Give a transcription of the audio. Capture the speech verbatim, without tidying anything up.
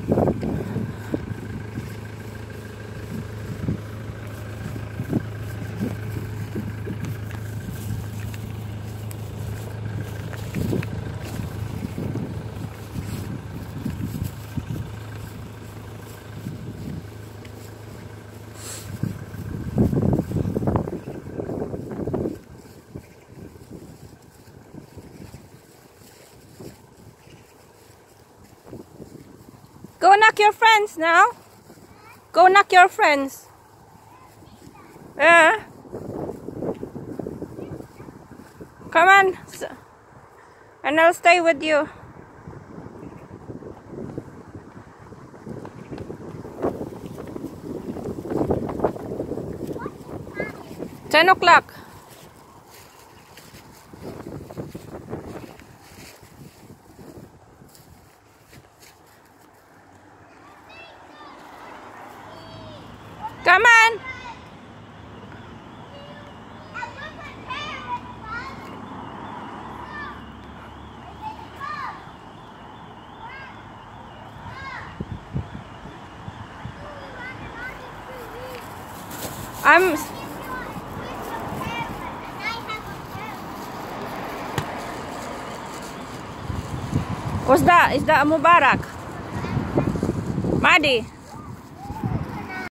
Go knock your friends now. Go knock your friends. Yeah. Come on. And I'll stay with you. Ten o'clock. Come on. I'm What's that? Is that a Mubarak? Maddie?